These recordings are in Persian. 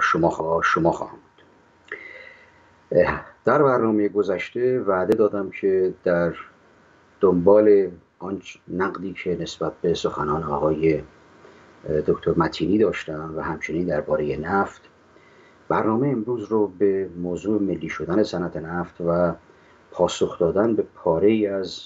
شما خواهم بود. در برنامه گذشته وعده دادم که در دنبال آن نقدی که نسبت به سخنان آقای دکتر متینی داشتم و همچنین درباره نفت، برنامه امروز رو به موضوع ملی شدن صنعت نفت و پاسخ دادن به پاره‌ای از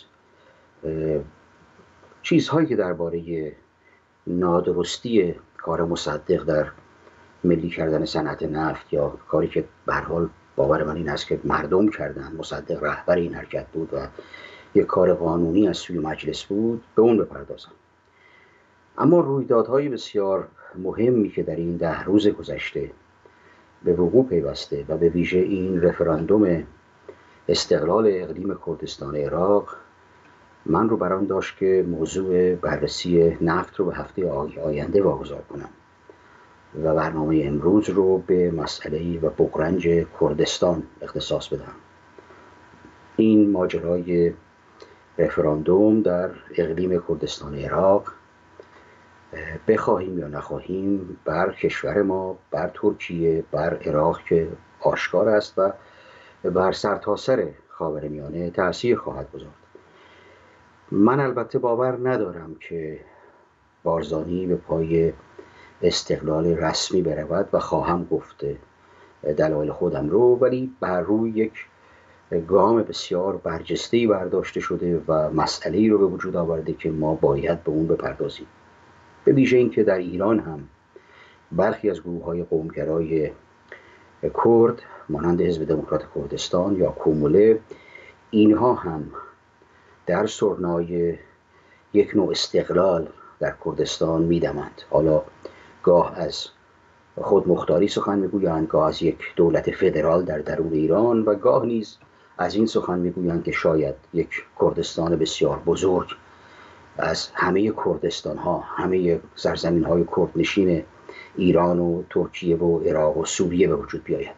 چیزهایی که درباره نادرستی کار مصدق در ملی کردن صنعت نفت، یا کاری که به هر حال باور من این است که مردم کردن، مصدق رهبر این حرکت بود و یک کار قانونی از سوی مجلس بود، به اون بپردازم. اما رویدادهای بسیار مهمی که در این 10 روز گذشته به وقوع پیوسته و به ویژه این رفراندوم استقلال اقلیم کردستان عراق من رو برام داشت که موضوع بررسی نفت رو به هفته آینده واگذار کنم و برنامه امروز رو به مسئله و بغرنج کردستان اختصاص بدم. این ماجرای رفراندوم در اقلیم کردستان عراق، بخواهیم یا نخواهیم، بر کشور ما، بر ترکیه، بر عراق که آشکار است و بر سرتاسر خاورمیانه تأثیر خواهد گذارد. من البته باور ندارم که بارزانی به پای استقلال رسمی برود و خواهم گفت دلایل خودم رو، ولی بر روی یک گام بسیار برجسته‌ای برداشته شده و مسئله‌ای رو به وجود آورده که ما باید به اون بپردازیم. به ویژه این که در ایران هم برخی از گروه‌های قومگرای کرد مانند حزب دموکرات کردستان یا کوموله، اینها هم در سرنای یک نوع استقلال در کردستان میدمند. حالا گاه از خودمختاری سخن میگویند، گاه از یک دولت فدرال در درون ایران و گاه نیز از این سخن میگویند که شاید یک کردستان بسیار بزرگ از همه کردستان ها، همه سرزمین های کردنشین ایران و ترکیه و عراق و سوریه به وجود بیاید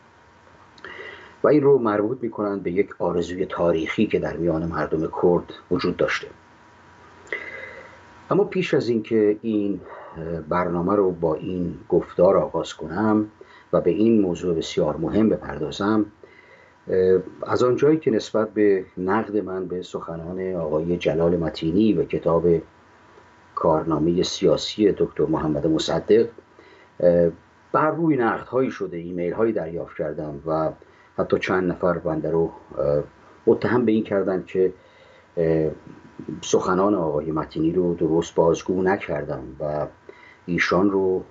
و این رو مربوط میکنند به یک آرزوی تاریخی که در میان مردم کرد وجود داشته. اما پیش از اینکه این برنامه رو با این گفتار آغاز کنم و به این موضوع بسیار مهم بپردازم، از آنجایی که نسبت به نقد من به سخنان آقای جلال متینی و کتاب کارنامه سیاسی دکتر محمد مصدق بر روی نقدهایی شده، ایمیل هایی دریافت کردم و حتی چند نفر بنده رو متهم به این کردند که سخنان آقای متینی رو درست بازگو نکردم و ایشان رو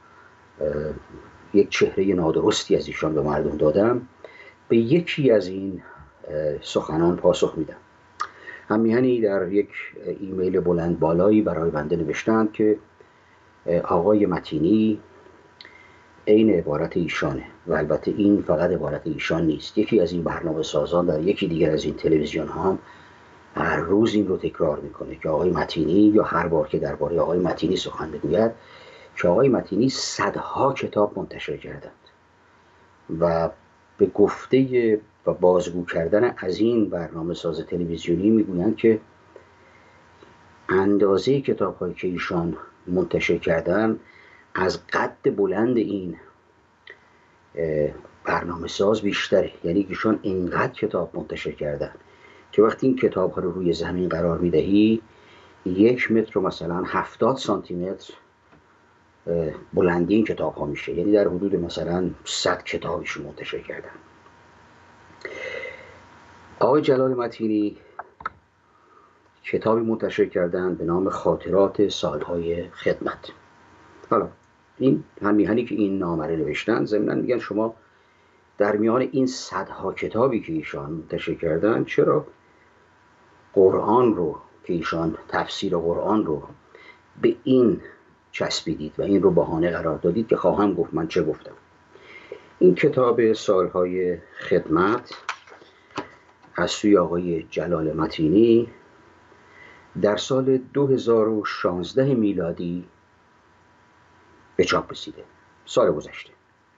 یک چهره نادرستی از ایشان به مردم دادم. به یکی از این سخنان پاسخ میدم. همیهنی در یک ایمیل بلند بالایی برای بنده نوشتند که آقای متینی عین عبارت ایشانه و البته این فقط عبارت ایشان نیست. یکی از این برنامه سازان در یکی دیگر از این تلویزیون ها هم هر روز این رو تکرار میکنه که آقای متینی، یا هر بار که درباره آقای متینی سخن میگوید، که آقای متینی صدها کتاب منتشر کردند و به گفته و بازگو کردن از این برنامه ساز تلویزیونی میگویند که اندازه کتاب هایی که ایشان منتشر کردن از قد بلند این برنامه ساز بیشتره. یعنی ایشان اینقدر کتاب منتشر کردن که وقتی این کتاب ها رو روی زمین قرار میدهی 1 متر رو مثلا 70 سانتی متر بلندی این کتاب ها میشه. یعنی در حدود مثلا 100 کتابشون منتشر کردن. آقای جلال متینی کتابی منتشر کردن به نام خاطرات سالهای خدمت. حالا این همیهنی که این نامه رو نوشتن ضمناً میگن شما در میان این صدها کتابی که ایشان منتشر کردن چرا قرآن رو که ایشان تفسیر قرآن رو به این چسبیدید و این رو بهانه قرار دادید که خواهم گفت من چه گفتم. این کتاب سالهای خدمت از سوی آقای جلال متینی در سال 2016 میلادی به چاپ رسیده، سال گذشته.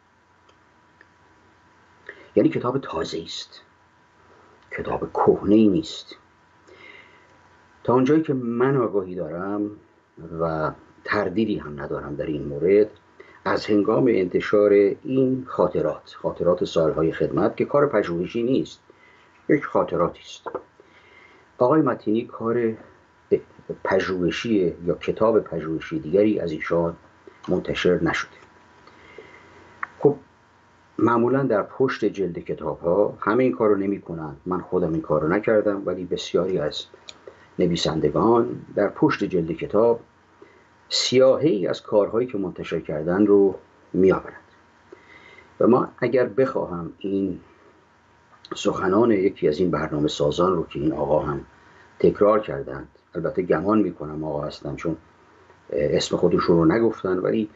یعنی کتاب تازه است، کتاب کهنه‌ای نیست. تا اونجایی که من آگاهی دارم و تردیدی هم ندارم در این مورد، از هنگام انتشار این خاطرات سالهای خدمت که کار پژوهشی نیست، یک خاطراتی است، آقای متینی کار پژوهشی یا کتاب پژوهشی دیگری از ایشان منتشر نشده. خب معمولا در پشت جلد کتاب ها همه این کار رو نمی کنن. من خودم این کار رو نکردم، ولی بسیاری از نویسندگان در پشت جلد کتاب سیاهی از کارهایی که منتشر کردن رو می آورند. و ما اگر بخواهم این سخنان یکی از این برنامه سازان رو که این آقا هم تکرار کردند، البته گمان می کنم آقا هستن چون اسم خودشون رو نگفتن، ولی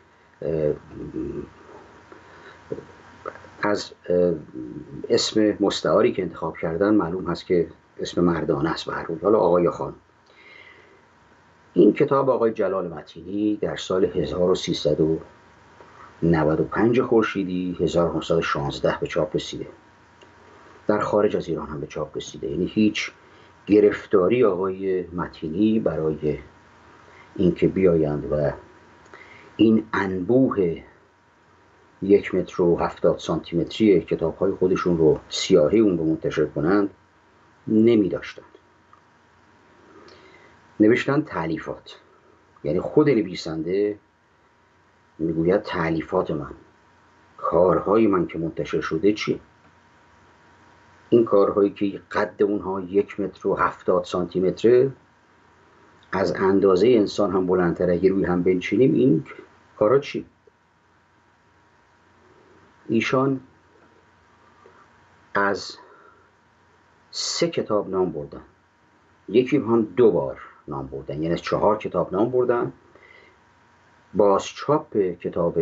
از اسم مستعاری که انتخاب کردن معلوم هست که اسم مردانه است به هر حال، حالا آقا یا خانم. این کتاب آقای جلال متینی در سال 1395 خورشیدی 1916 به چاپ رسیده. در خارج از ایران هم به چاپ رسیده. یعنی هیچ گرفتاری آقای متینی برای اینکه بیایند و این انبوه 1.70 متری کتاب‌های خودشون رو سیاهی اون رو منتشر کنند نمی داشتند. نوشتن تألیفات، یعنی خود نویسنده میگوید تألیفات من، کارهای من که منتشر شده چیه؟ این کارهایی که قد اونها 1.70 متره، از اندازه انسان هم بلندتر، اگه روی هم بنشینیم این کارها چی؟ ایشان از 3 کتاب نام بردن، یکی هم 2 بار نام بردن، یعنی از 4 کتاب نام بردن. بازچاپ کتاب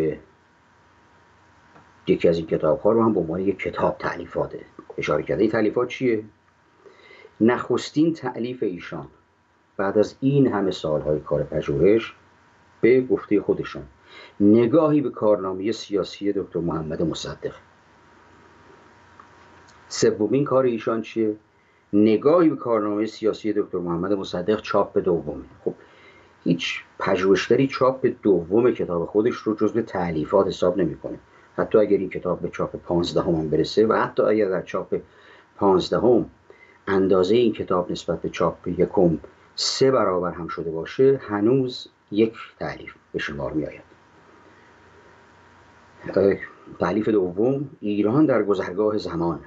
یکی از این کتاب ها رو هم به عنوان یک کتاب تألیفاته اشاره کرده. این تألیفات چیه؟ نخستین تألیف ایشان بعد از این همه سالهای کار پژوهش به گفته خودشان نگاهی به کارنامه سیاسی دکتر محمد مصدق. سومین کار ایشان چیه؟ نگاهی به کارنامه سیاسی دکتر محمد مصدق، چاپ دومه. خب هیچ پژوهشگری چاپ دوم کتاب خودش رو جزو تألیفات حساب نمیکنه. حتی اگر این کتاب به چاپ 15 هم برسه و حتی اگر در چاپ 15 هم اندازه این کتاب نسبت به چاپ یکم 3 برابر هم شده باشه، هنوز یک تألیف به شمار می آید. تألیف دوم، ایران در گذرگاه زمان،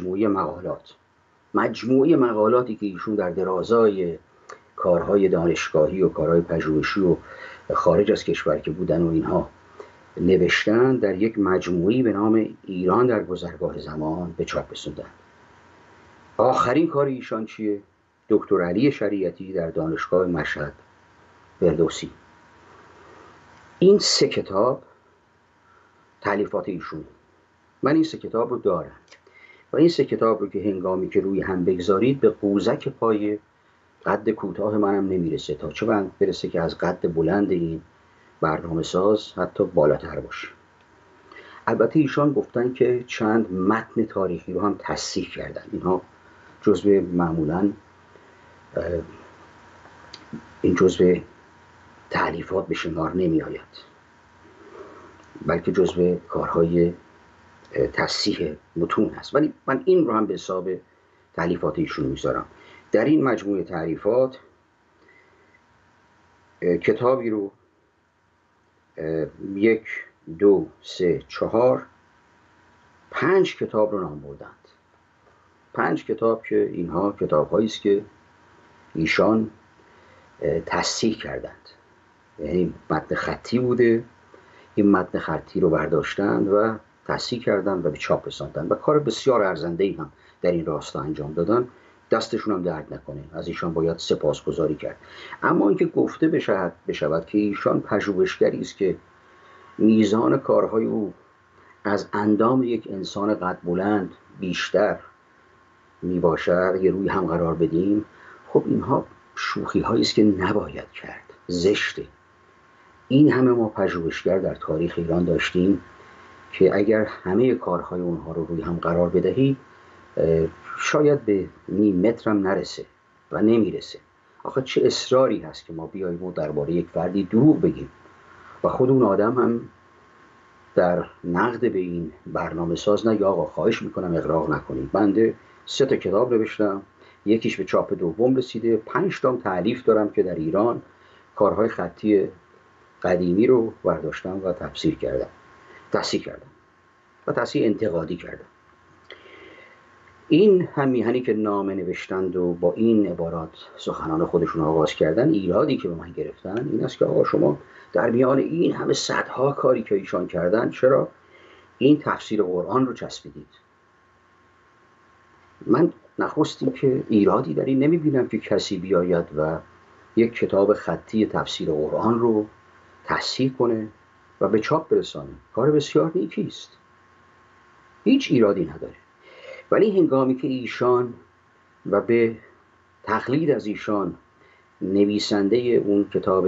مجموعه مقالاتی که ایشون در درازای کارهای دانشگاهی و کارهای پژوهشی و خارج از کشور که بودن و اینها نوشتن، در یک مجموعی به نام ایران در گذرگاه زمان به چاپ رسوندن. آخرین کار ایشان چیه؟ دکتر علی شریعتی در دانشگاه مشهد فردوسی. این 3 کتاب تألیفات ایشون. من این 3 کتاب رو دارم و این 3 کتاب رو که هنگامی که روی هم بگذارید به قوزک پای قد کوتاه منم نمیرسه، تا چه بند برسه که از قد بلند این برنامه ساز حتی بالاتر باشه. البته ایشان گفتن که چند متن تاریخی رو هم تصحیح کردن. اینها جزو معمولاً این جزو تألیفات به شمار نمی آید، بلکه جزو کارهای تصحیح متون هست، ولی من این رو هم به حساب تألیفات ایشون میذارم. در این مجموعه تألیفات کتابی رو 1 2 3 4 5 کتاب رو نام بردند. 5 کتاب که اینها کتاب‌هایی است که ایشان تصحیح کردند، یعنی متن خطی بوده، این متن خطی رو برداشتند و تصحیح کردند و به چاپ رساندند و کار بسیار ارزنده‌ای هم در این راستا انجام دادن. دستشون هم درد نکنه، از ایشان باید سپاسگزاری کرد. اما اینکه گفته بشود که ایشان پژوهشگری است که میزان کارهای او از اندام یک انسان قد بلند بیشتر می باشد، یه روی هم قرار بدیم، خب اینها شوخی هایی است که نباید کرد، زشته. این همه ما پژوهشگر در تاریخ ایران داشتیم که اگر همه کارهای اونها رو روی هم قرار بدهید شاید به نیم متر هم نرسه و نمیرسه. آخه چه اصراری هست که ما بیاییم و درباره یک فردی دروغ بگیم و خود اون آدم هم در نقد به این برنامه ساز نه یا آقا خواهش میکنم اغراق نکنید. بنده 3 کتاب نوشتم، یکیش به چاپ دوم رسیده، 5 تام تألیف دارم که در ایران کارهای خطی قدیمی رو برداشتم و تفسیر کردم، تصحیح و تصحیح انتقادی کردم. این هم میهنی که نامه نوشتند و با این عبارات سخنان خودشون آغاز کردن، ایرادی که به من گرفتن این است که آقا شما در میان این همه صدها کاری که ایشان کردن چرا این تفسیر قرآن رو چسبیدید؟ من نخستیم که ایرادی در این نمیبینم که کسی بیاید و یک کتاب خطی تفسیر قرآن رو تصحیح کنه و به چاپ برسانه. کار بسیار نیکی است، هیچ ایرادی نداره. ولی هنگامی که ایشان و به تقلید از ایشان نویسنده اون کتاب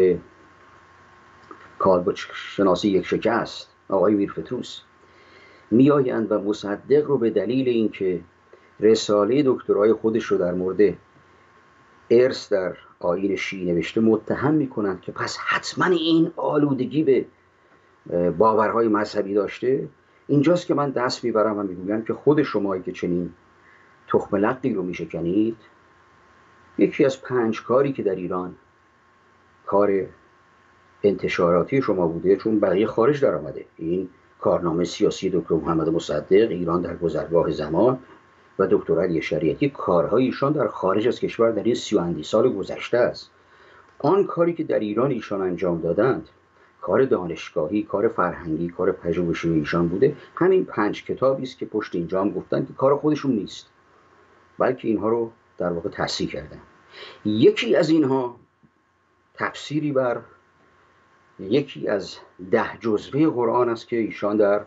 کالبد شناسی یک شکست آقای میرفتروس میآیند و مصدق رو به دلیل اینکه رساله دکترای خودش رو در مورد ارث در آیین شیعی نوشته متهم میکنند که پس حتما این آلودگی به باورهای مذهبی داشته، اینجاست که من دست میبرم و میگویم که خود شمایی که چنین تخم لقی رو میشکنید، یکی از 5 کاری که در ایران کار انتشاراتی شما بوده، چون بقیه خارج در آمده، این کارنامه سیاسی دکتر محمد مصدق ایران در گذرگاه زمان و دکتر علی شریعتی، کارهای ایشان در خارج از کشور در این 30 و اندی سال گذشته است. آن کاری که در ایران ایشان انجام دادند، کار دانشگاهی، کار فرهنگی، کار پژوهشی ایشان بوده. همین 5 کتابی است که پشت اینجا هم گفتن که کار خودشون نیست، بلکه اینها رو در واقع تصحیح کردن. یکی از اینها تفسیری بر یکی از 10 جزوه قرآن است که ایشان در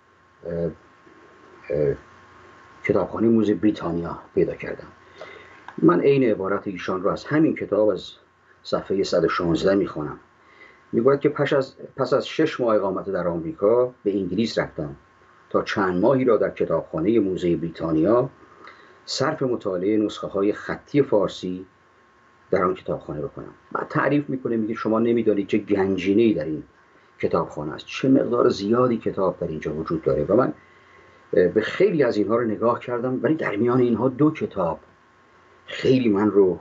کتابخانه موزه بریتانیا پیدا کردم. من عین عبارت ایشان رو از همین کتاب از صفحه 116 میخوانم. میگوید که پس از 6 ماه اقامت در آمریکا به انگلیس رفتم تا چند ماهی را در کتابخانه موزه بریتانیا صرف مطالعه نسخه های خطی فارسی در آن کتابخانه بکنم. بعد تعریف میکنه، میگه شما نمیدانید چه گنجینه‌ای در این کتابخانه است، چه مقدار زیادی کتاب در اینجا وجود داره. و من به خیلی از اینها رو نگاه کردم، ولی در میان اینها 2 کتاب خیلی من رو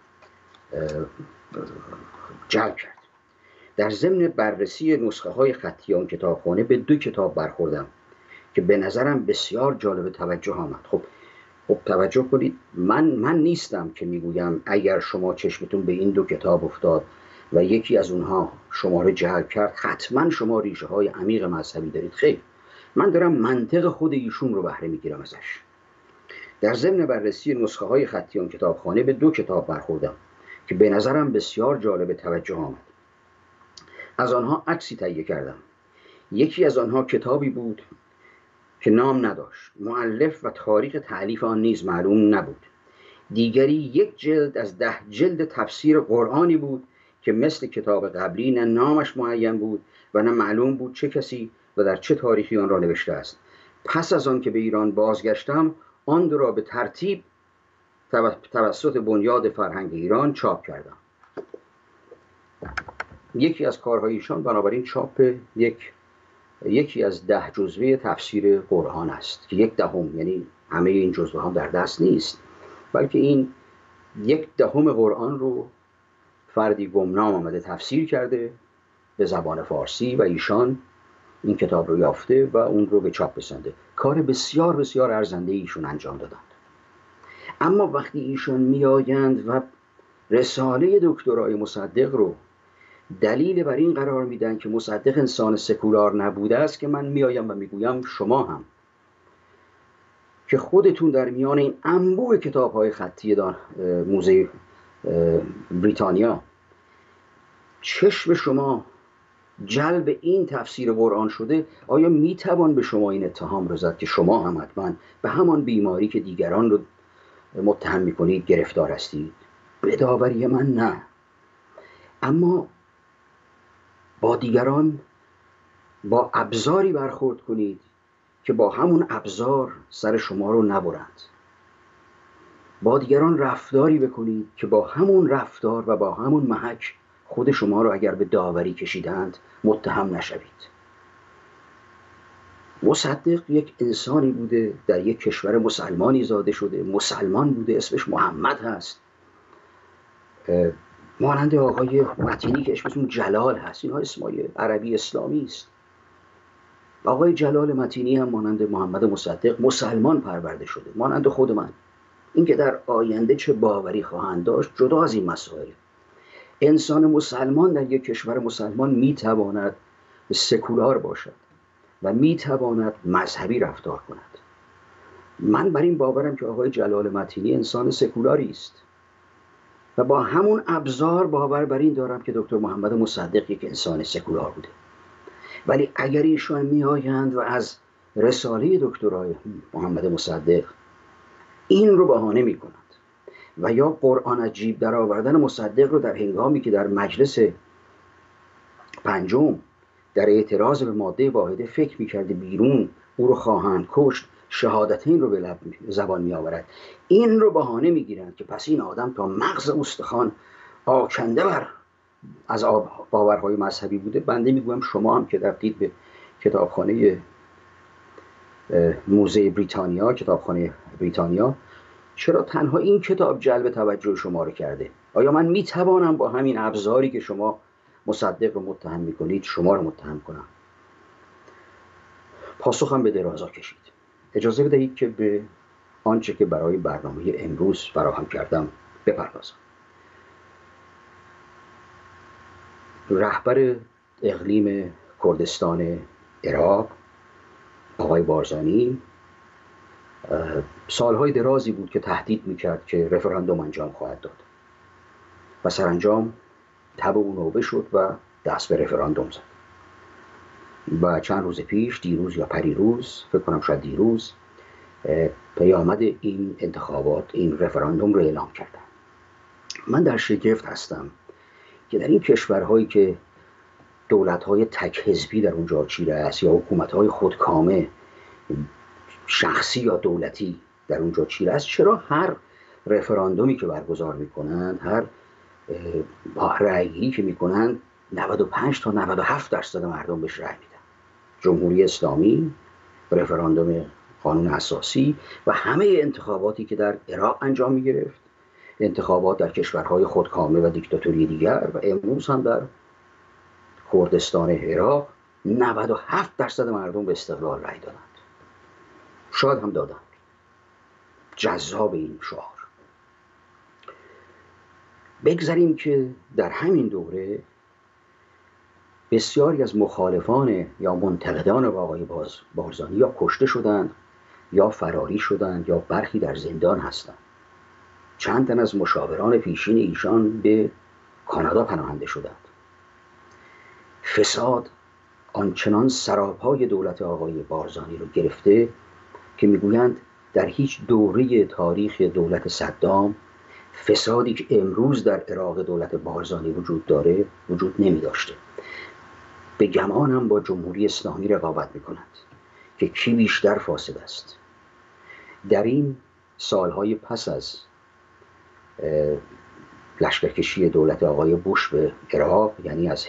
جلب کرد. در ضمن بررسی نسخه های خطی آن کتابخانه به 2 کتاب برخوردم که به نظرم بسیار جالب توجه آمد. خب توجه کنید، من نیستم که میگویم اگر شما چشمتون به این 2 کتاب افتاد و یکی از اونها شما رو جلب کرد حتما شما ریشه های عمیق مذهبی دارید. خیر، من دارم منطق خود ایشون رو بهره میگیرم ازش. در ضمن بررسی نسخه های خطی آن کتابخانه به 2 کتاب برخوردم که به نظرم بسیار جالب توجه آمد. از آنها عکسی تهیه کردم. یکی از آنها کتابی بود که نام نداشت، مؤلف و تاریخ تألیف آن نیز معلوم نبود. دیگری 1 جلد از 10 جلد تفسیر قرآنی بود که مثل کتاب قبلی نه نامش معین بود و نه معلوم بود چه کسی و در چه تاریخی آن را نوشته است. پس از آن که به ایران بازگشتم آن را به ترتیب توسط بنیاد فرهنگ ایران چاپ کردم. یکی از کارهایشان بنابراین چاپ یکی از 10 جزوه تفسیر قرآن است که 1/10، یعنی همه این جزوه هم در دست نیست، بلکه این 1/10 قرآن رو فردی گمنام آمده تفسیر کرده به زبان فارسی و ایشان این کتاب رو یافته و اون رو به چاپ رسانده. کار بسیار بسیار ارزنده ایشون انجام دادند. اما وقتی ایشان میآیند و رساله دکترای مصدق رو دلیل بر این قرار میدن که مصدق انسان سکولار نبوده است، که من میآیم و میگویم شما هم که خودتون در میان این انبوه کتاب‌های خطی موزه بریتانیا چشم شما جلب این تفسیر قرآن شده، آیا میتوان به شما این اتهام رو زد که شما هم حتما به همان بیماری که دیگران رو متهم میکنید گرفتار هستید؟ به داوری من نه. اما با دیگران با ابزاری برخورد کنید که با همون ابزار سر شما رو نبرند. با دیگران رفتاری بکنید که با همون رفتار و با همون محک خود شما رو اگر به داوری کشیدند متهم نشوید. مصدق یک انسانی بوده، در یک کشور مسلمانی زاده شده، مسلمان بوده، اسمش محمد هست، مانند آقای متینی که اسمشون جلال هست. اینها اسمای عربی اسلامی است. آقای جلال متینی هم مانند محمد مصدق مسلمان پرورده شده، مانند خود من. اینکه در آینده چه باوری خواهند داشت جدا از این مسائل، انسان مسلمان در یک کشور مسلمان میتواند سکولار باشد و میتواند مذهبی رفتار کند. من بر این باورم که آقای جلال متینی انسان سکولاری است و با همون ابزار باور بر این دارم که دکتر محمد مصدق یک انسان سکولار بوده. ولی اگر ایشان میآیند و از رساله دکترای محمد مصدق این رو بهانه میکنند و یا قرآن از جیب در آوردن مصدق رو در هنگامی که در مجلس پنجم در اعتراض به ماده واحده فکر میکرده بیرون او رو خواهند کشت، شهادتین رو به زبان می آورد، این رو بهانه میگیرند که پس این آدم تا مغز استخوان آکنده بر از باورهای مذهبی بوده. بنده میگویم شما هم که رفتید به کتابخانه موزه بریتانیا، کتابخانه بریتانیا، چرا تنها این کتاب جلب توجه شما رو کرده؟ آیا من میتوانم با همین ابزاری که شما مصدق رو متهم میکنید شما رو متهم کنم؟ پاسخم به درازا کشید. اجازه بدهید که به آنچه که برای برنامه امروز فراهم کردم بپردازم. رهبر اقلیم کردستان عراق آقای بارزانی سالهای درازی بود که تهدید میکرد که رفراندوم انجام خواهد داد و سرانجام تب او نوبه شد و دست به رفراندوم زد و چند روز پیش، دیروز یا پریروز، فکر کنم شاید دیروز، پیامد این انتخابات، این رفراندوم رو اعلام کردن. من در شگفت هستم که در این کشورهایی که دولت‌های تک حزبی در اونجا چیره است یا حکومت‌های خودکامه شخصی یا دولتی در اونجا چیره است، چرا هر رفراندومی که برگزار میکنند، هر رأیگیری که میکنند، 95 تا 97% مردم بهش رأی میدن؟ جمهوری اسلامی، رفراندوم قانون اساسی و همه انتخاباتی که در عراق انجام میگرفت، انتخابات در کشورهای خودکامه و دیکتاتوری دیگر و امروز هم در کردستان عراق، 97% مردم به استقلال رأی دادند. شاید هم دادند. جذاب این شعار. بگذاریم که در همین دوره بسیاری از مخالفان یا منتقدان آقای بارزانی یا کشته شدند یا فراری شدند یا برخی در زندان هستند. چند تن از مشاوران پیشین ایشان به کانادا پناهنده شدند. فساد آنچنان سراپای دولت آقای بارزانی رو گرفته که میگویند در هیچ دوره تاریخ دولت صدام فسادی که امروز در عراق دولت بارزانی وجود داره وجود نمی داشته. به گمان هم با جمهوری اسلامی رقابت میکنند که کی بیشتر فاسد است. در این سالهای پس از لشکرکشی دولت آقای بوش به عراق، یعنی از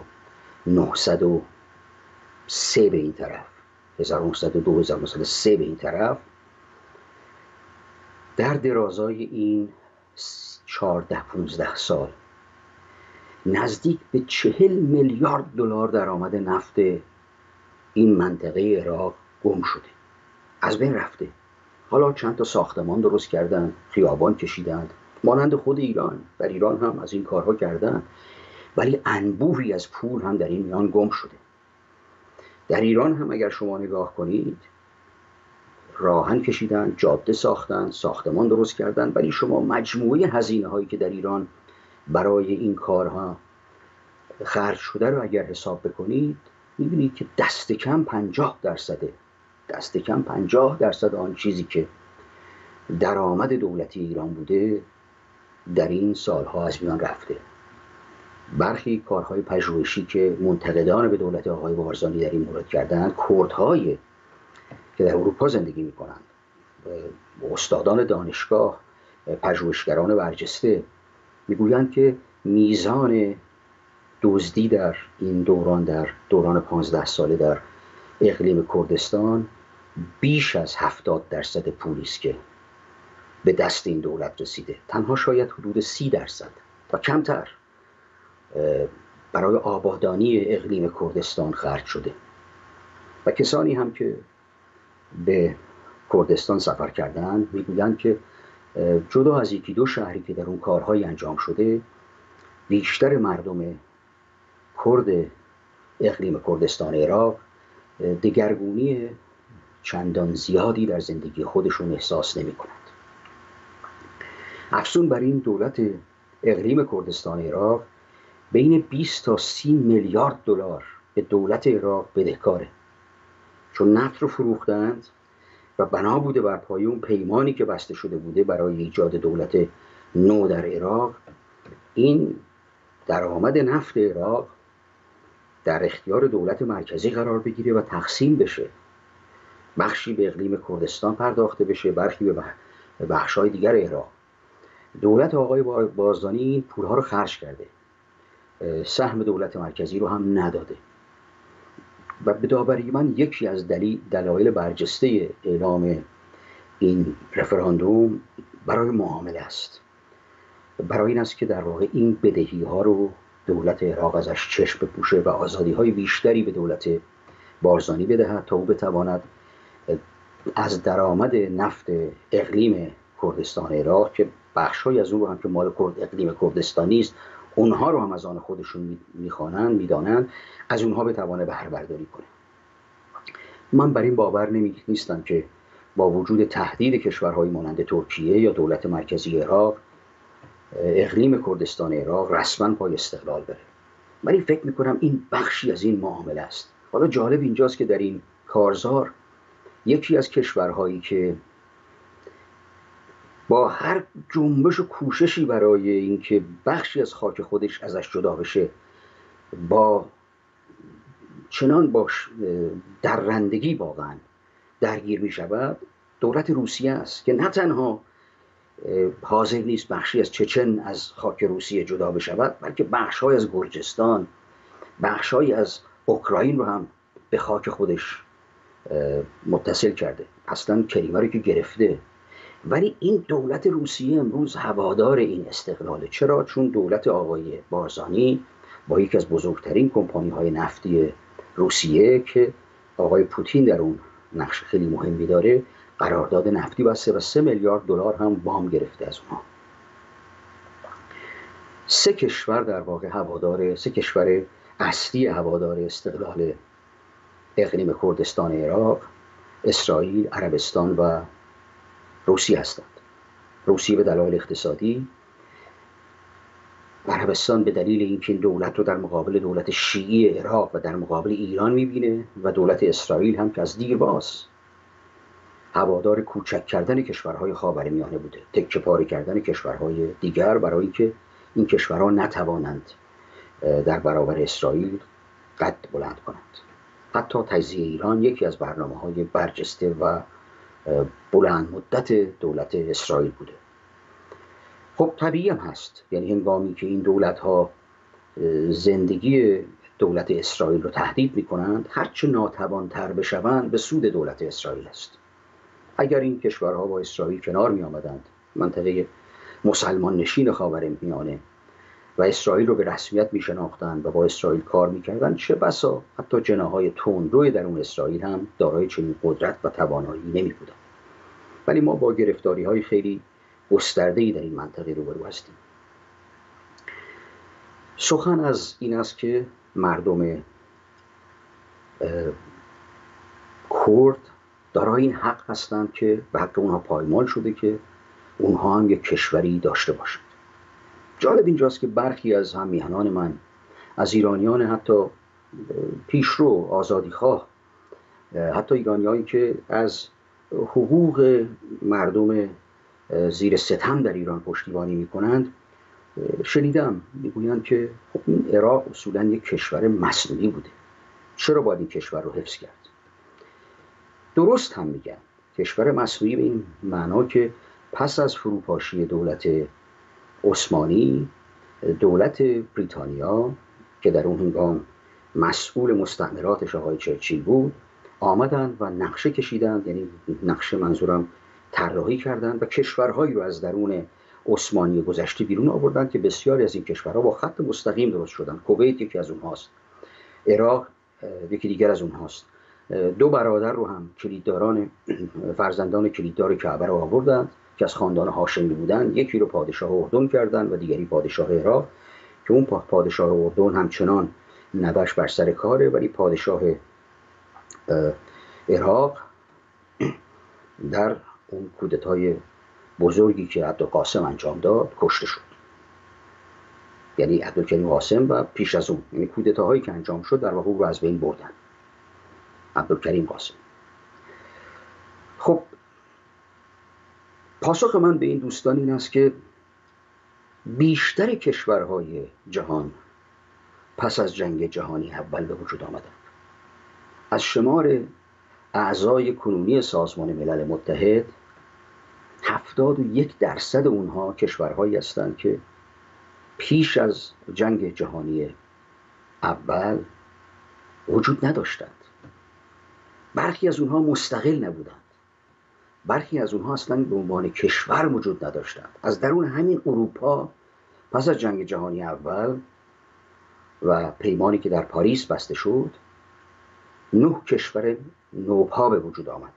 1903 به این طرف، 1902 1903 به این طرف، در درازای این 14-15 سال نزدیک به 40 میلیارد دلار درآمد نفت این منطقه عراق گم شده، از بین رفته. حالا چند تا ساختمان درست کردن، خیابان کشیدن، مانند خود ایران. در ایران هم از این کارها کردن، ولی انبوهی از پول هم در این میان گم شده. در ایران هم اگر شما نگاه کنید، راهن کشیدن، جاده ساختن، ساختمان درست کردن، ولی شما مجموعه هزینه هایی که در ایران برای این کارها خرج شده رو اگر حساب بکنید، میبینید که دست کم 50% آن چیزی که درآمد دولتی ایران بوده در این سالها از میان رفته. برخی کارهای پژوهشی که منتقدان به دولت آقای بارزانی در این مورد کردند، کردهایی که در اروپا زندگی میکنند، استادان دانشگاه، پژوهشگران برجسته، میگویند که میزان دزدی در این دوران، در دوران 15 ساله در اقلیم کردستان بیش از 70% پولی است که به دست این دولت رسیده. تنها شاید حدود 30% و کمتر برای آبادانی اقلیم کردستان خرج شده. و کسانی هم که به کردستان سفر کردن میگویند که جدا از یکی دو شهری که در اون کارهای انجام شده، بیشتر مردم کرد اقلیم کردستان عراق دگرگونی چندان زیادی در زندگی خودشون احساس نمی کنند. افزون بر این، دولت اقلیم کردستان عراق بین 20 تا 30 میلیارد دلار به دولت عراق بدهکاره، چون نفت رو فروختند و بنا بوده بر پایه اون پیمانی که بسته شده بوده برای ایجاد دولت نو در عراق، این درآمد نفت عراق در اختیار دولت مرکزی قرار بگیره و تقسیم بشه، بخشی به اقلیم کردستان پرداخته بشه، برخی به بخش‌های دیگر عراق. دولت آقای بارزانی این پولها رو خرج کرده، سهم دولت مرکزی رو هم نداده و به داوری من یکی از دلایل برجسته اعلام این رفراندوم برای معامله است. برای این است که در واقع این بدهی ها رو دولت عراق ازش چشم بپوشه و آزادی های بیشتری به دولت بارزانی بدهد تا او بتواند از درآمد نفت اقلیم کردستان عراق که بخش‌های از اون رو هم که مال اقلیم کردستانی است، اونها رو هم از آن خودشون میخوانند، میدانند، از اونها بتوانه بهره برداری کنه. من بر این باور نیستم که با وجود تهدید کشورهای مانند ترکیه یا دولت مرکزی عراق، اقلیم کردستان عراق رسما پای استقلال بره. ولی فکر میکنم این بخشی از این معامله است. حالا جالب اینجاست که در این کارزار یکی از کشورهایی که با هر جنبش و کوششی برای اینکه بخشی از خاک خودش ازش جدا بشه، با چنان باش درندگی واقعا درگیر می شود، دولت روسیه است که نه تنها حاضر نیست بخشی از چچن از خاک روسیه جدا بشود، بلکه بخش‌های از گرجستان، بخش‌های از اوکراین رو هم به خاک خودش متصل کرده. اصلا کریمه رو که گرفته. ولی این دولت روسیه امروز هوادار این استقلاله. چرا؟ چون دولت آقای بارزانی با یکی از بزرگترین کمپانی‌های نفتی روسیه که آقای پوتین در اون نقش خیلی مهمی داره، قرارداد نفتی بسته و 3 میلیارد دلار هم وام گرفته از اونها. سه کشور در واقع هوادار، سه کشور اصلی هوادار استقلال اقلیم کردستان عراق، اسرائیل، عربستان و روسیه هستند. روسیه به دلایل اقتصادی، عربستان به دلیل اینکه این دولت رو در مقابل دولت شیعی عراق و در مقابل ایران میبینه، و دولت اسرائیل هم که از دیرباز هوادار کوچک کردن کشورهای خاورمیانه بوده، تکه پاره کردن کشورهای دیگر برای اینکه این کشورها نتوانند در برابر اسرائیل قد بلند کنند. حتی تجزیه ایران یکی از برنامه‌های برجسته و بلند مدت دولت اسرائیل بوده. خب طبیعی هم هست، یعنی هنگامی که این دولت‌ها زندگی دولت اسرائیل رو تهدید می‌کنند، هرچه ناتوان‌تر بشوند به سود دولت اسرائیل است. اگر این کشورها با اسرائیل کنار می‌آمدند، منطقه مسلمان نشین خاورمیانه، و اسرائیل رو به رسمیت می‌شناختند و با اسرائیل کار می‌کردند، چه بسا حتی جناح‌های تندروی درون اسرائیل هم دارای چنین قدرت و توانایی نمی‌بودند. ولی ما با گرفتاری‌های خیلی گسترده‌ای در این منطقه روبرو هستیم. سخن از این است که مردم کرد دارای این حق هستند که به حق اونها پایمال شده که اونها هم یک کشوری داشته باشند. جالب اینجاست که برخی از همیهنان من، از ایرانیان حتی پیشرو آزادیخواه، حتی ایرانیایی که از حقوق مردم زیر ستم در ایران پشتیبانی میکنند، شنیدم میگویند که خب این عراق اصولا یک کشور مصنوعی بوده، چرا باید این کشور رو حفظ کرد؟ درست هم میگن، کشور مصنوعی به این معنا که پس از فروپاشی دولت عثمانی، دولت بریتانیا که در اون هنگام مسئول مستعمراتش آقای چرچیل بود، آمدند و نقشه کشیدند، یعنی نقشه منظورم طراحی کردند و کشورهایی رو از درون عثمانی گذشته بیرون آوردند که بسیاری از این کشورها با خط مستقیم درست شدند. کویت یکی از اونهاست، عراق یکی دیگر از اونهاست. دو برادر رو هم کلیدداران فرزندان کلیددار کعبه رو آوردند که از خاندان هاشمی بودند. یکی رو پادشاه اردن کردند و دیگری پادشاه عراق، که اون پادشاه اردن همچنان نوش بر سر کاره، ولی پادشاه عراق در اون کودتای بزرگی که عبدالقاسم انجام داد کشته شد. یعنی عبدالکریم قاسم و پیش از اون، یعنی کودتاهایی که انجام شد در واقع او رو از بین بردن. عبدالکریم قاسم. خب پاسخ من به این دوستان این است که بیشتر کشورهای جهان پس از جنگ جهانی اول به وجود آمدند. از شمار اعضای کنونی سازمان ملل متحد 71% اونها کشورهایی هستند که پیش از جنگ جهانی اول وجود نداشتند. برخی از اونها مستقل نبودند، برخی از اونها اصلا به عنوان کشور وجود نداشتند. از درون همین اروپا پس از جنگ جهانی اول و پیمانی که در پاریس بسته شد 9 کشور نوپا به وجود آمد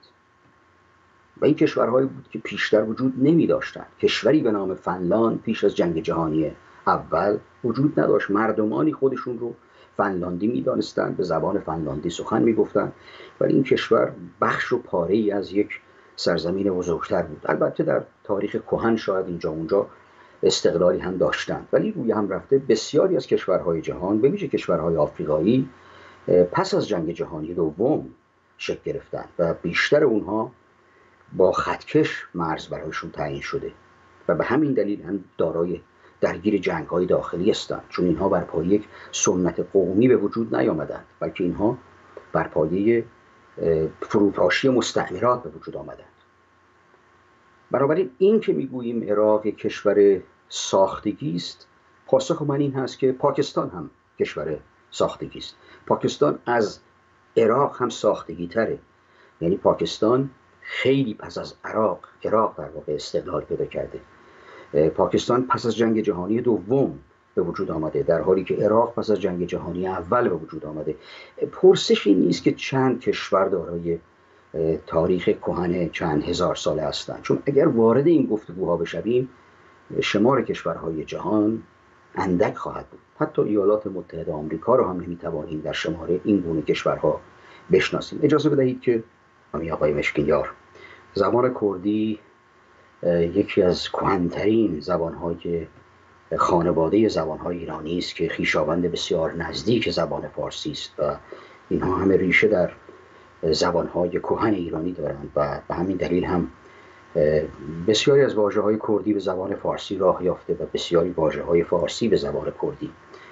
و این کشورهایی بود که پیشتر وجود نمی داشتند. کشوری به نام فنلاند پیش از جنگ جهانی اول وجود نداشت. مردمانی خودشون رو فنلاندی می دانستند، به زبان فنلاندی سخن می گفتند، ولی این کشور بخش و پاره ای از یک سرزمین بزرگتر بود. البته در تاریخ کهن شاید اینجا اونجا استقلالی هم داشتند، ولی روی هم رفته بسیاری از کشورهای جهان، به ویژه کشورهای آفریقایی، پس از جنگ جهانی دوم شکل گرفتند و بیشتر اونها با خطکش مرز برایشون تعیین شده و به همین دلیل هم دارای درگیر جنگ‌های داخلی هستند، چون اینها بر پایه یک سنت قومی به وجود نیامدند، بلکه اینها بر پایه فروپاشی مستعمرات به وجود آمدند. بنابراین این که میگوییم عراق کشور ساختگی است، پاسخ من این هست که پاکستان هم کشور ساختگی است. پاکستان از عراق هم ساختگی تره. یعنی پاکستان خیلی پس از عراق در واقع استقلال پیدا کرده. پاکستان پس از جنگ جهانی دوم به وجود آمده، در حالی که عراق پس از جنگ جهانی اول به وجود آمده. پرسش این نیست که چند کشور دارای تاریخ کهن چند هزار ساله هستند، چون اگر وارد این گفتگوها بشویم شمار کشورهای جهان اندک خواهد بود. حتی ایالات متحده آمریکا رو هم نمیتوانیم در شمار این گونه کشورها بشناسیم. اجازه بدهید که آقای مشکینیار، زبان کردی یکی از کهن‌ترین زبان‌های خانواده زبان‌های ایرانی است که خویشاوند بسیار نزدیک زبان فارسی است و اینها همه ریشه در زبان‌های کهن ایرانی دارند و به همین دلیل هم بسیاری از واژه‌های کردی به زبان فارسی راه یافته و بسیاری واژه‌های فارسی به زبان کردی.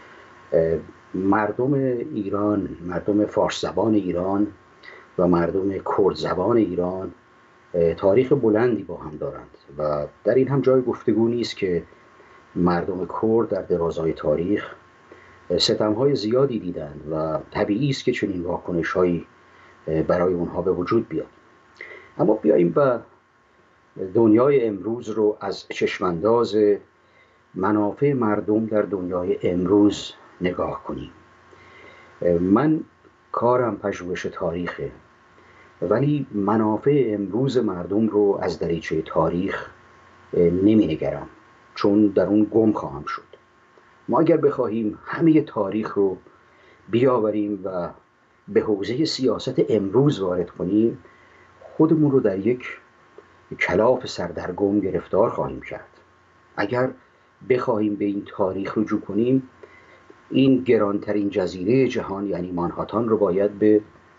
مردم ایران، مردم فارس زبان ایران و مردم کرد زبان ایران تاریخ بلندی با هم دارند و در این هم جای گفتگو نیست که مردم کرد در درازای تاریخ ستم‌های زیادی دیدند و طبیعی است که چنین واکنش‌هایی برای اونها به وجود بیاد. اما بیاییم و دنیای امروز رو از چشمانداز منافع مردم در دنیای امروز نگاه کنیم. من کارم پژوهش تاریخه، ولی منافع امروز مردم رو از دریچه تاریخ نمی نگرم، چون در اون گم خواهم شد. ما اگر بخواهیم همه تاریخ رو بیاوریم و به حوزه سیاست امروز وارد کنیم، خودمون رو در یک کلاف سردرگم گرفتار خواهیم کرد. اگر بخواهیم به این تاریخ رجوع کنیم، این گرانترین جزیره جهان یعنی مانهاتن رو باید به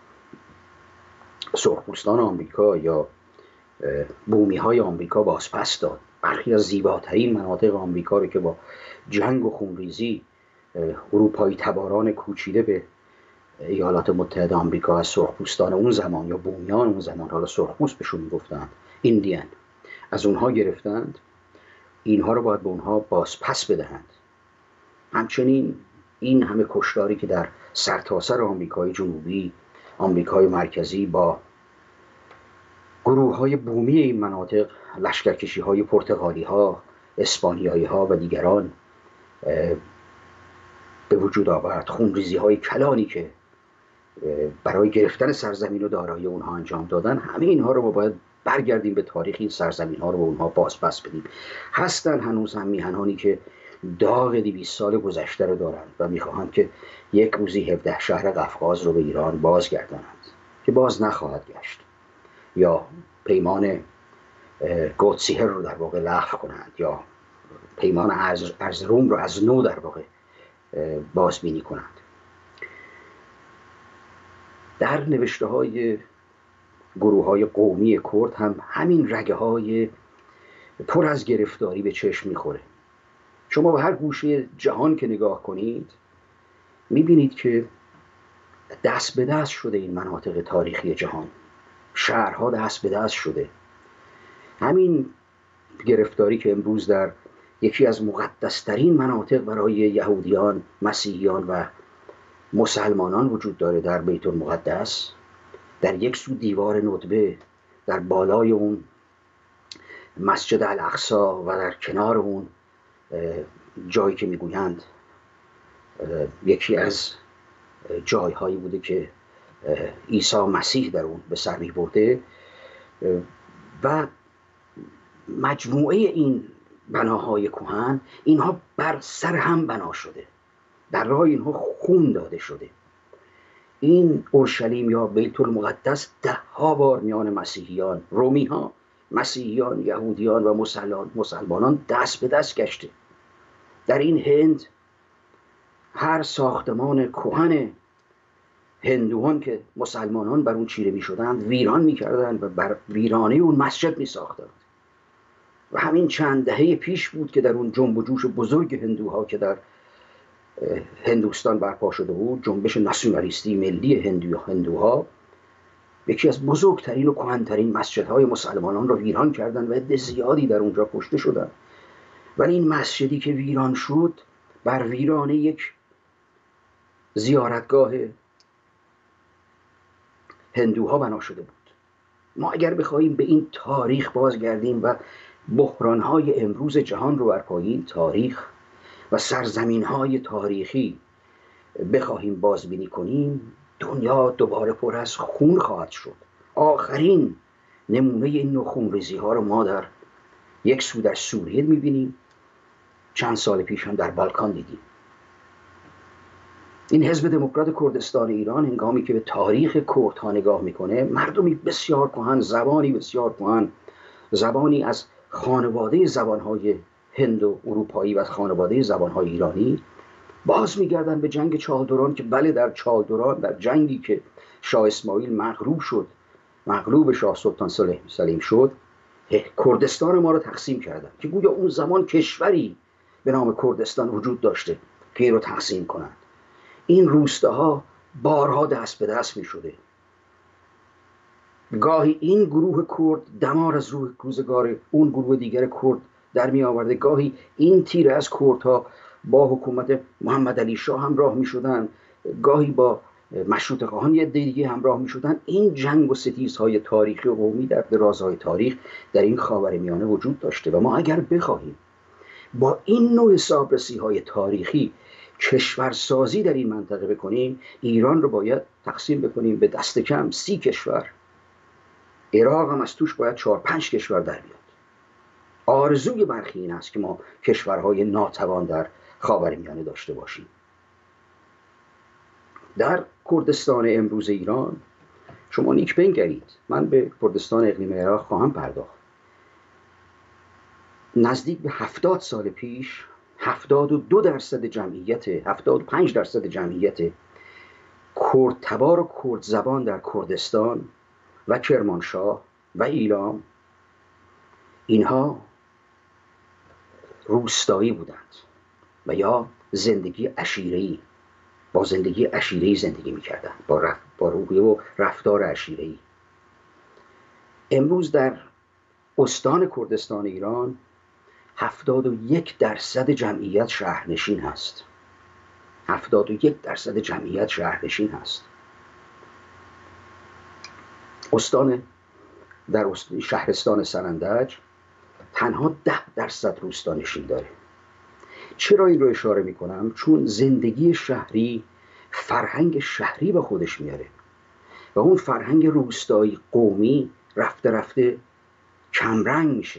سرخپوستان آمریکا یا بومی‌های آمریکا بازپس داد. برخی از زیباترین مناطق آمریکا رو که با جنگ و خونریزی اروپایی تباران کوچیده به ایالات متحده آمریکا از سرخپوستان اون زمان یا بومیان اون زمان، حالا سرخپوست بهشون میگفتن، ایندیان، از اونها گرفتند، اینها رو باید به اونها بازپس بدهند. همچنین این همه کشتاری که در سرتاسر آمریکای جنوبی آمریکای مرکزی با گروه های بومی این مناطق، لشکرکشی های پرتغالی ها، اسپانیایی ها و دیگران به وجود آورد. خونریزی های کلانی که برای گرفتن سرزمین و دارایی اونها انجام دادن، همه اینها رو ما باید برگردیم به تاریخ این سرزمین ها رو به اونها بازپس بدیم. هستن هنوز هم میهنانی که داغ 200 سال گذشته رو دارند و میخواهند که یک روزی 17 شهر قفقاز رو به ایران بازگردانند که باز نخواهد گشت، یا پیمان گوتسیهر رو در واقع لغو کنند، یا پیمان ارزروم رو از نو در واقع بازبینی کنند. در نوشته های گروه های قومی کرد هم همین رگه های پر از گرفتاری به چشم میخوره. شما به هر گوشه جهان که نگاه کنید میبینید که دست به دست شده این مناطق تاریخی جهان، شهرها دست به دست شده. همین گرفتاری که امروز در یکی از مقدسترین مناطق برای یهودیان، مسیحیان و مسلمانان وجود داره، در بیت المقدس، در یک سو دیوار ندبه، در بالای اون مسجد الاقصی و در کنار اون جایی که میگویند یکی از جایهایی بوده که عیسی مسیح در اون به سر میبرده، و مجموعه این بناهای کهن، اینها بر سر هم بنا شده، در راه اینها خون داده شده. این اورشلیم یا بیت المقدس 10 بار میان مسیحیان، رومی ها، مسیحیان، یهودیان و مسلمانان دست به دست گشته. در این هند هر ساختمان کهن هندوان که مسلمانان بر اون چیره می شدند ویران می کردند و بر ویرانه اون مسجد می ساختند. و همین چند دهه پیش بود که در اون جنب و جوش بزرگ هندوها که در هندوستان برپا شده بود، جنبش ناسیونالیستی ملی هندوها، یکی از بزرگترین و کهن‌ترین مسجدهای مسلمانان را ویران کردند و عده زیادی در اونجا کشته شدند. ولی این مسجدی که ویران شد بر ویرانه یک زیارتگاه هندوها بنا شده بود. ما اگر بخواهیم به این تاریخ بازگردیم و بحرانهای امروز جهان رو برپاییم، تاریخ و سرزمینهای تاریخی بخواهیم بازبینی کنیم، دنیا دوباره پر از خون خواهد شد. آخرین نمونه این نوع خونریزی ها رو ما در یک سو در سوریه میبینیم، چند سال پیش هم در بالکان دیدیم. این حزب دموکرات کردستان ایران هنگامی که به تاریخ کردها نگاه میکنه، مردمی بسیار کهن، زبانی بسیار کهن، زبانی از خانواده زبانهای هند و اروپایی و خانواده زبانهای ایرانی، باز میگردن به جنگ چالدوران که بله، در چالدوران، در جنگی که شاه اسماعیل مغلوب شاه سلطان سلیم شد، کردستان ما رو تقسیم کردن که گویا اون زمان کشوری به نام کردستان وجود داشته که این رو تقسیم کنند. این روستاها بارها دست به دست می شده. گاهی این گروه کرد دمار از روزگار اون گروه دیگر کرد در می آورده، گاهی این تیر از کردها با حکومت محمد علی شاه همراه می شدن، گاهی با مشروطه خواهان دیگه همراه می شدن. این جنگ و ستیزهای تاریخی و قومی در درازهای تاریخ در این خاورمیانه وجود داشته و ما اگر بخواهیم با این نوع حسابرسی های تاریخی کشورسازی در این منطقه بکنیم، ایران رو باید تقسیم بکنیم به دست کم 30 کشور. عراق هم از توش باید 4-5 کشور در بیاد. آرزوی برخی این است که ما کشورهای ناتوان در خاورمیانه داشته باشیم. در کردستان امروز ایران شما نیک بنگرید، من به کردستان اقلیم عراق خواهم پرداخت. نزدیک به 70 سال پیش 72% جمعیت، 75% جمعیت کرد تبار و کرد زبان در کردستان و کرمانشاه و ایلام، اینها روستایی بودند و یا زندگی عشیره‌ای، با زندگی عشیره‌ای زندگی می‌کردند، با روحیه و رفتار عشیره‌ای. امروز در استان کردستان ایران 71% جمعیت شهرنشین هست. 71% جمعیت شهرنشین هست. در شهرستان سنندج تنها 10% روستانشین داره. چرا این رو اشاره میکنم؟ چون زندگی شهری فرهنگ شهری به خودش میاره و اون فرهنگ روستایی قومی رفته رفته کمرنگ میشه.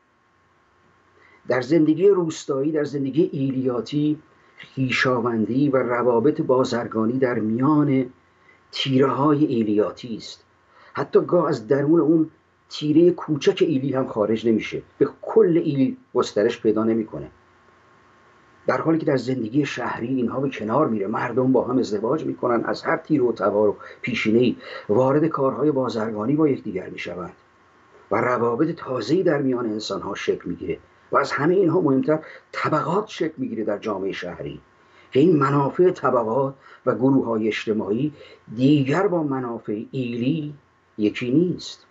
در زندگی روستایی، در زندگی ایلیاتی، خویشاوندی و روابط بازرگانی در میان تیره های ایلیاتی است. حتی گاه از درون اون تیره کوچک ایلی هم خارج نمیشه، به کل ایل گسترش پیدا نمیکنه. در حالی که در زندگی شهری اینها به کنار میره، مردم با هم ازدواج میکنن، از هر تیر و تبار و پیشینه‌ای وارد کارهای بازرگانی با یکدیگر میشوند و روابط تازه‌ای در میان انسانها شکل میگیره و از همه اینها مهمتر طبقات شکل میگیره در جامعه شهری که این منافع طبقات و گروه‌های اجتماعی دیگر با منافع ایلی یکی نیست.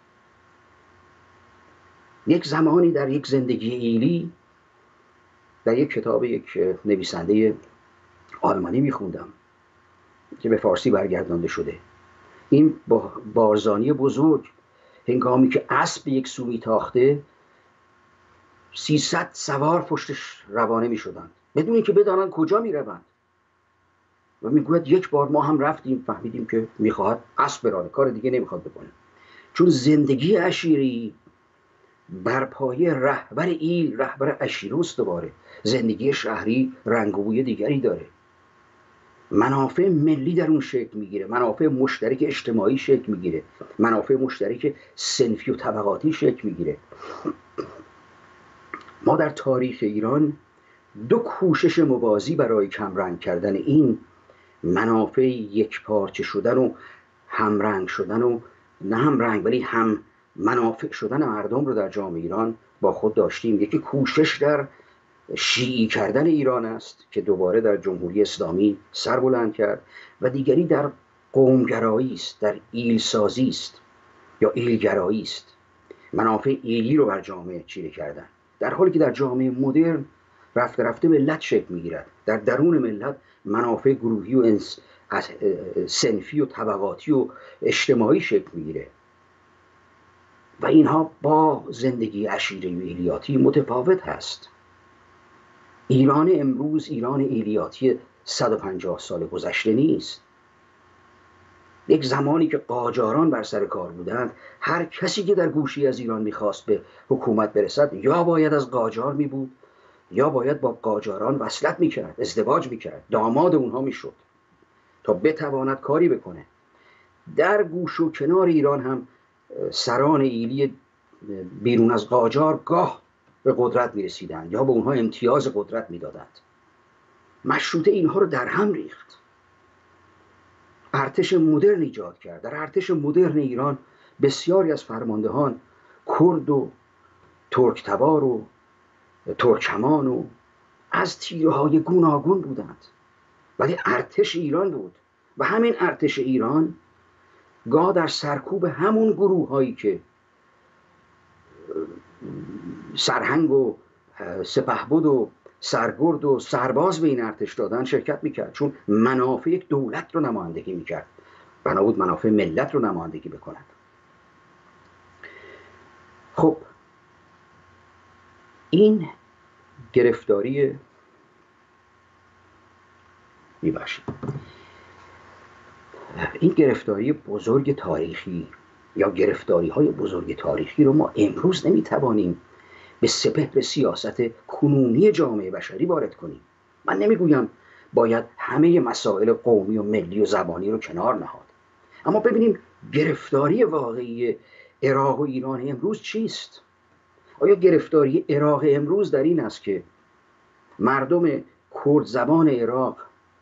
یک زمانی در یک زندگی ایلی، در یک کتاب یک نویسنده آلمانی میخوندم که به فارسی برگردانده شده، این بارزانی بزرگ هنگامی که اسب یک سو میتاخته 300 سوار پشتش روانه میشدند بدون اینکه بدانند کجا میروند و میگوید یک بار ما هم رفتیم، فهمیدیم که میخواهد اسب برانه، کار دیگه نمیخواد بکنه. چون زندگی عشیری بر پایه رهبر ایل، رهبر عشیره استواره. زندگی شهری رنگ و بوی دیگری داره، منافع ملی در اون شکل میگیره، منافع مشترک اجتماعی شکل میگیره، منافع مشترک صنفی و طبقاتی شکل میگیره. ما در تاریخ ایران 2 کوشش موازی برای کمرنگ کردن این منافع یک پارچه شدن و همرنگ شدن و نه همرنگ ولی هم منافع شدن مردم رو در جامعه ایران با خود داشتیم. یکی کوشش در شیعی کردن ایران است که دوباره در جمهوری اسلامی سر بلند کرد و دیگری در قومگرایی است، در ایلسازی است یا ایلگرایی است، منافع ایلی رو بر جامعه چیره کردن. در حالی که در جامعه مدرن رفته رفته ملت شکل میگیرد، در درون ملت منافع گروهی و صنفی و طبقاتی و اجتماعی شکل میگیره و اینها با زندگی عشیره و ایلیاتی متفاوت هست. ایران امروز ایران ایلیاتی 150 سال گذشته نیست. یک زمانی که قاجاران بر سر کار بودند، هر کسی که در گوشی از ایران میخواست به حکومت برسد یا باید از قاجار میبود یا باید با قاجاران وصلت میکرد، ازدواج میکرد، داماد اونها میشد تا بتواند کاری بکنه. در گوش و کنار ایران هم سران ایلی بیرون از قاجار گاه به قدرت میرسیدند یا به اونها امتیاز قدرت میدادند. مشروطه اینها رو در هم ریخت، ارتش مدرن ایجاد کرد. در ارتش مدرن ایران بسیاری از فرماندهان کرد و ترک تبار و ترکمان و از تیره‌های گوناگون بودند، ولی ارتش ایران بود و همین ارتش ایران گاه در سرکوب همون گروه هایی که سرهنگ و سپهبد و سرگرد و سرباز به این ارتش دادن شرکت میکرد، چون منافع یک دولت رو نمایندگی میکرد، بنا بود منافع ملت رو نمایندگی بکند. خب این گرفتاری این گرفتاری بزرگ تاریخی یا گرفتاری های بزرگ تاریخی رو ما امروز نمیتوانیم به سپهر سیاست کنونی جامعه بشری وارد کنیم. من نمیگویم باید همه مسائل قومی و ملی و زبانی رو کنار نهاد، اما ببینیم گرفتاری واقعی عراق و ایران امروز چیست؟ آیا گرفتاری عراق امروز در این است که مردم کرد زبان عراق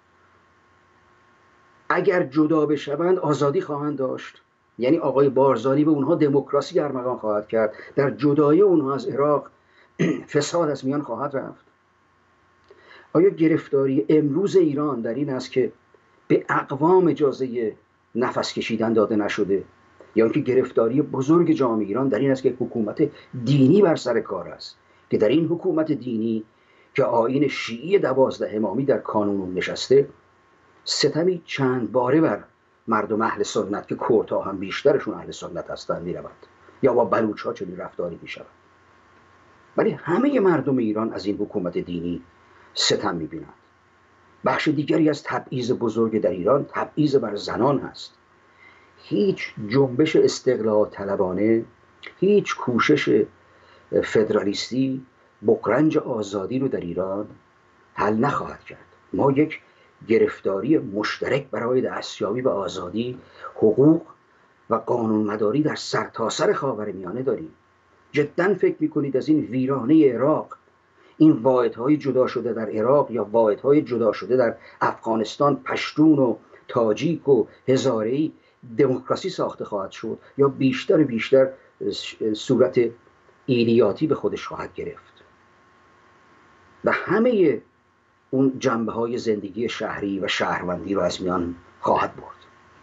اگر جدا بشوند آزادی خواهند داشت؟ یعنی آقای بارزانی به اونها دموکراسی ارمغان خواهد کرد، در جدای اونها از عراق فساد از میان خواهد رفت؟ آیا گرفتاری امروز ایران در این است که به اقوام اجازه نفس کشیدن داده نشده، یا اینکه گرفتاری بزرگ جامعه ایران در این است که حکومت دینی بر سر کار است، که در این حکومت دینی که آیین شیعی 12 امامی در کانون نشسته ستمی چند باره بر مردم اهل سنت که کردها هم بیشترشون اهل سنت هستند میروند، یا با بلوچ ها چنین رفتاری میشود. ولی همه مردم ایران از این حکومت دینی ستم میبینند. بخش دیگری از تبعیض بزرگ در ایران تبعیض بر زنان هست. هیچ جنبش استقلال طلبانه، هیچ کوشش فدرالیستی بغرنج آزادی رو در ایران حل نخواهد کرد. ما یک گرفتاری مشترک برای دستیابی به آزادی، حقوق و قانونمداری در سرتاسر خاورمیانه داریم. جدا فکر میکنید از این ویرانه عراق، این واحدهای جدا شده در عراق یا واحدهای جدا شده در افغانستان، پشتون و تاجیک و هزاره‌ای، دموکراسی ساخته خواهد شد یا بیشتر صورت ایلیاتی به خودش خواهد گرفت و همه اون جنبه های زندگی شهری و شهروندی رو از میان خواهد برد.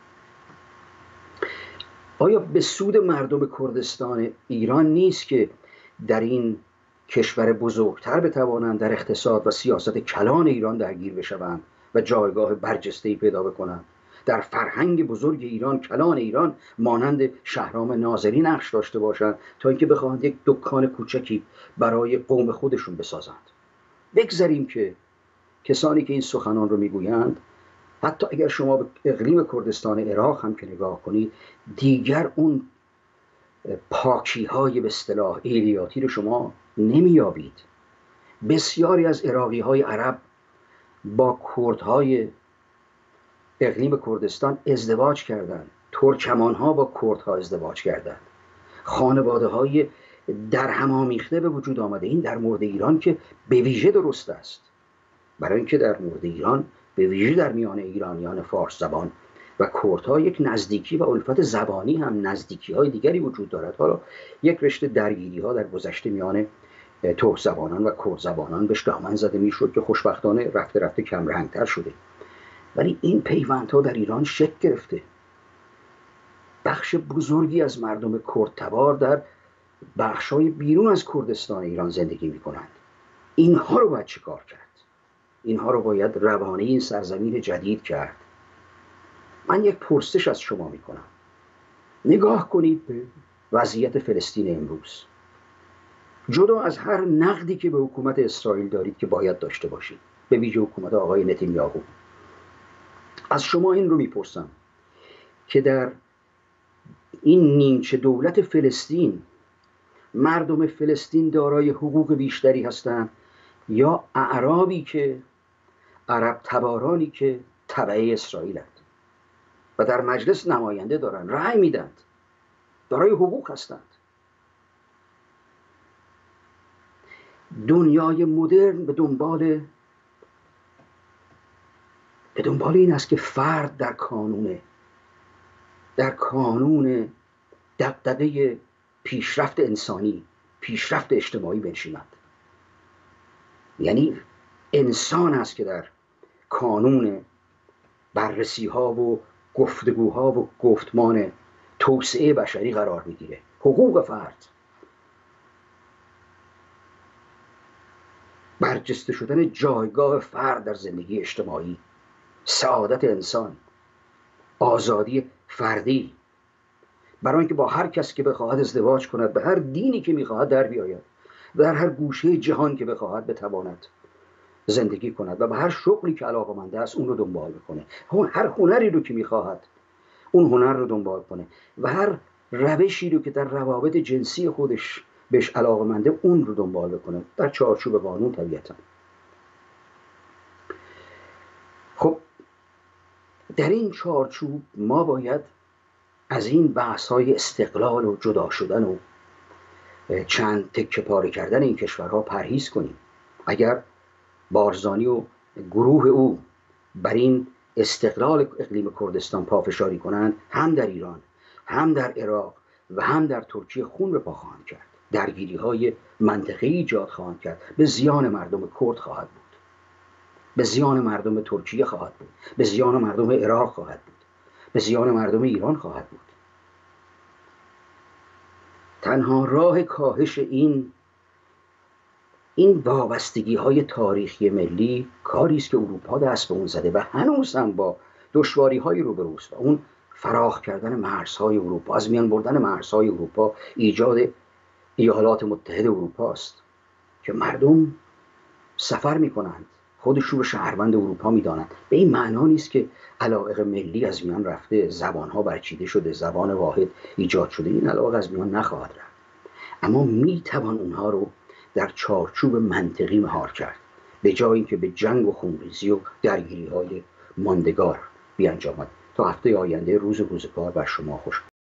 آیا به سود مردم کردستان ایران نیست که در این کشور بزرگتر بتوانند در اقتصاد و سیاست کلان ایران درگیر بشوند و جایگاه برجسته‌ای پیدا بکنند؟ در فرهنگ بزرگ ایران، کلان ایران مانند شهرام ناظری نقش داشته باشند تا اینکه بخواهند یک دکان کوچکی برای قوم خودشون بسازند. بگذاریم که کسانی که این سخنان رو میگویند، حتی اگر شما به اقلیم کردستان عراق هم که نگاه کنید، دیگر اون پاکی های به اصطلاح ایلیاتی رو شما نمیابید. بسیاری از عراقی های عرب با کردهای اقلیم کردستان ازدواج کردند. ترکمان ها با کردها ازدواج کردند. خانواده های در هم آمیخته به وجود آمده. این در مورد ایران که به ویژه درست است، برای اینکه در مورد ایران به ویژه در میان ایرانیان فارس زبان و کردها یک نزدیکی و الفت زبانی هم نزدیکی های دیگری وجود دارد. حالا یک رشته درگیری ها در گذشته میان ترک زبانان و کرد زبانان بهش دامن زده میشد که خوشبختانه رفته رفته کم رنگتر شده، ولی این پیوندها در ایران شکل گرفته. بخش بزرگی از مردم کرد تبار در بخشای بیرون از کردستان ایران زندگی میکنند. اینها رو باید چیکار کرد؟ اینها رو باید روانه این سرزمین جدید کرد. من یک پرسش از شما میکنم. نگاه کنید به وضعیت فلسطین امروز. جدا از هر نقدی که به حکومت اسرائیل دارید که باید داشته باشید، به ویژه حکومت آقای نتانیاهو، از شما این رو میپرسم که در این نیمچه دولت فلسطین مردم فلسطین دارای حقوق بیشتری هستند یا اعرابی که عرب تبارانی که تبع اسرائیلند و در مجلس نماینده دارن، رأی میدند، دارای حقوق هستند؟ دنیای مدرن به دنبال این است که فرد در قانون دغدغه پیشرفت انسانی، پیشرفت اجتماعی بنشیند. یعنی انسان است که در کانون بررسی ها و گفتگوها و گفتمان توسعه بشری قرار میگیره. حقوق فرد، برجسته شدن جایگاه فرد در زندگی اجتماعی، سعادت انسان، آزادی فردی، برای اینکه با هر کس که بخواهد ازدواج کند، به هر دینی که میخواهد در بیاید، در هر گوشه جهان که بخواهد بتواند زندگی کند و به هر شغلی که علاقه‌مند است اون رو دنبال بکنه، هر هنری رو که میخواهد اون هنر رو دنبال کنه و هر روشی رو که در روابط جنسی خودش بهش علاقه‌منده اون رو دنبال بکنه، در چارچوب قانون طبیعتا. خب در این چارچوب ما باید از این بحث‌های استقلال و جدا شدن و چند تکه پاره کردن این کشورها پرهیز کنیم. اگر بارزانی و گروه او بر این استقلال اقلیم کردستان پافشاری کنند، هم در ایران، هم در عراق و هم در ترکیه خون به پا خواهند کرد. درگیری‌های منطقه‌ای ایجاد خواهند کرد. به زیان مردم کرد خواهد بود، به زیان مردم ترکیه خواهد بود، به زیان مردم عراق خواهد بود، به زیان مردم ایران خواهد بود. تنها راه کاهش این وابستگی های تاریخی ملی کاری است که اروپا دست به اون زده و هنوز هم با دشواری‌های روبروست و اون فراخ کردن مرزهای اروپا، از میان بردن مرزهای اروپا، ایجاد ایالات متحده اروپا است که مردم سفر میکنند، خودشون رو شهروند اروپا میدانند. به این معنا نیست که علاقه ملی از میان رفته، زبانها برچیده شده، زبان واحد ایجاد شده. این علاقه از میان نخواهد رفت، اما میتوان اونها رو در چارچوب منطقی مهار کرد، به جای اینکه به جنگ و خونریزی و درگیری‌های ماندگار بیانجامد. تا هفته آینده روزگار بر شما خوش.